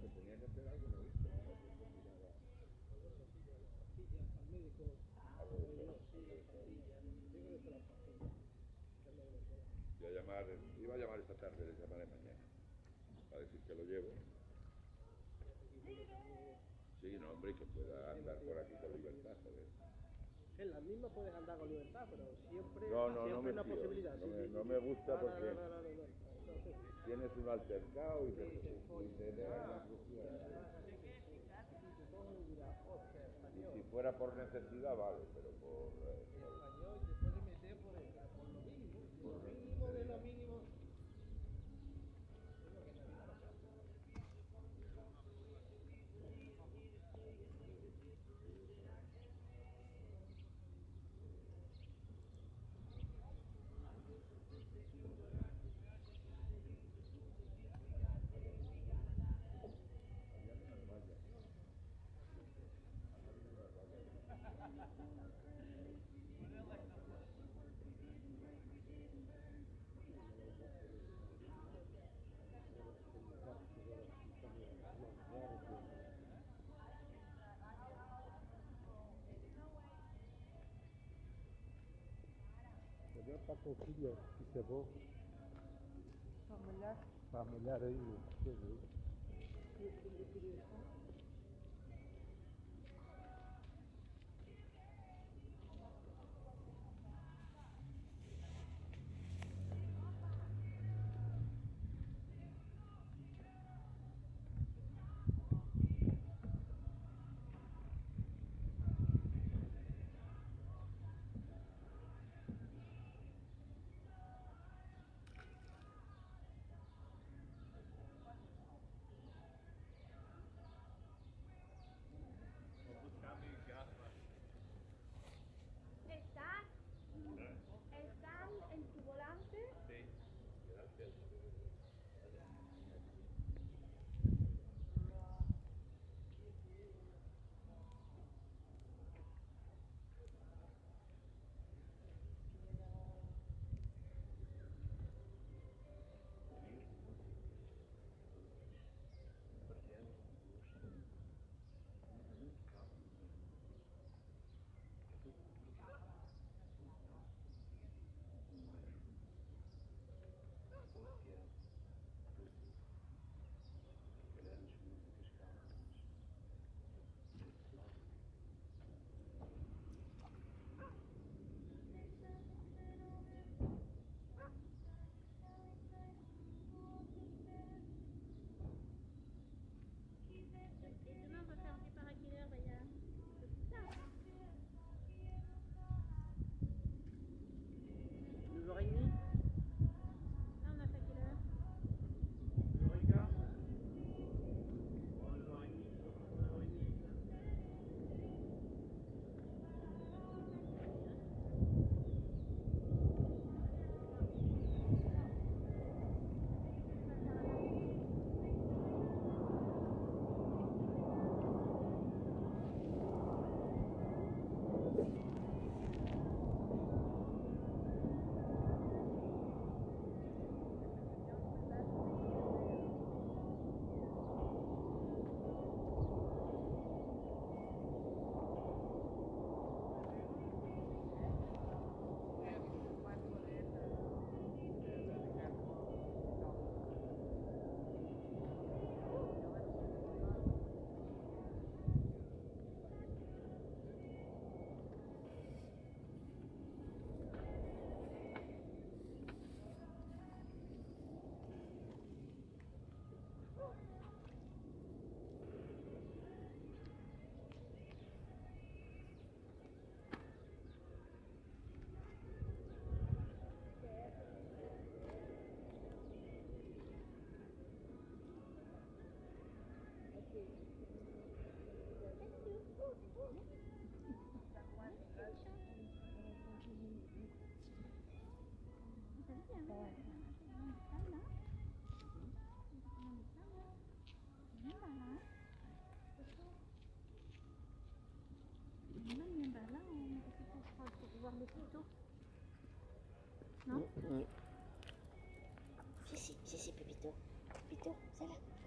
que tenía que hacer algo, no he visto. Al médico, Iba a llamar esta tarde, les llamaré mañana. A decir que lo llevo. Sí, no, hombre, que pueda andar por aquí con libertad, joder. En las mismas puedes andar con libertad, pero siempre, No siempre me una fío. posibilidad. No me gusta porque No. tienes un altercado y te Sí, y si fuera por necesidad, vale, pero por... español te puede meter por lo mínimo, de lo mínimo. Melhor para coquilha, isso é bom. Para molhar? Para molhar aí, coisa aí. ¿Están en tu volante? Sí, gracias. Et demain, on va faire du départ à quelle heure? Il y a un peu plus tard. 9h30. Là, on a fait à quelle heure? 9h15. Là, on pour voir les photos. Non? Si, Pépito. Pépito, c'est là.